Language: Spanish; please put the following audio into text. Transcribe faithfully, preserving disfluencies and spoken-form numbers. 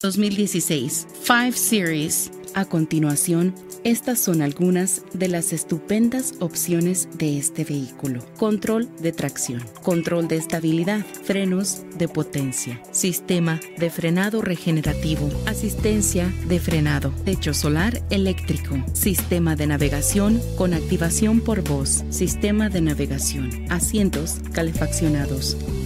dos mil dieciséis Five Series. A continuación, estas son algunas de las estupendas opciones de este vehículo. Control de tracción, control de estabilidad, frenos de potencia, sistema de frenado regenerativo, asistencia de frenado, techo solar eléctrico, sistema de navegación con activación por voz, sistema de navegación, asientos calefaccionados,